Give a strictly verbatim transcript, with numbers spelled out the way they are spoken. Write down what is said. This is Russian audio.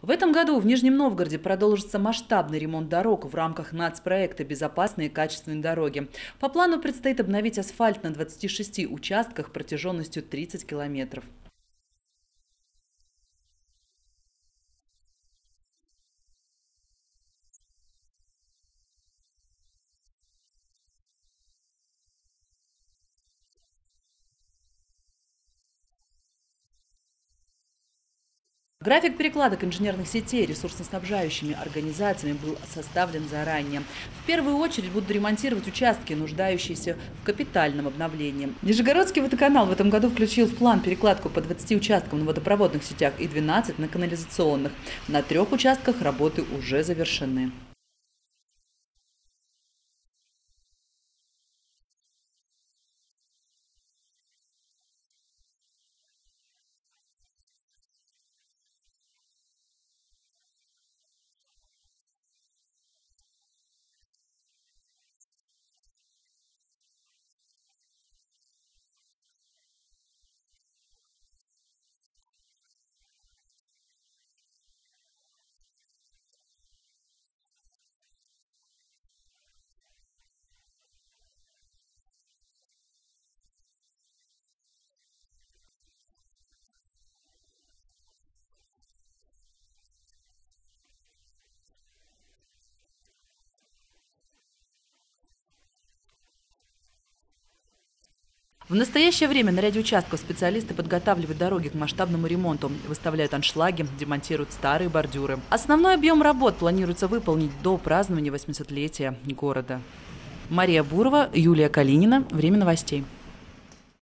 В этом году в Нижнем Новгороде продолжится масштабный ремонт дорог в рамках нацпроекта «Безопасные и качественные дороги». По плану предстоит обновить асфальт на двадцати шести участках протяженностью тридцать километров. График перекладок инженерных сетей ресурсоснабжающими организациями был составлен заранее. В первую очередь будут ремонтировать участки, нуждающиеся в капитальном обновлении. Нижегородский водоканал в этом году включил в план перекладку по двадцати участкам на водопроводных сетях и двенадцати на канализационных. На трех участках работы уже завершены. В настоящее время на ряде участков специалисты подготавливают дороги к масштабному ремонту, выставляют аншлаги, демонтируют старые бордюры. Основной объем работ планируется выполнить до празднования восьмисотлетия города. Мария Бурова, Юлия Калинина. Время новостей.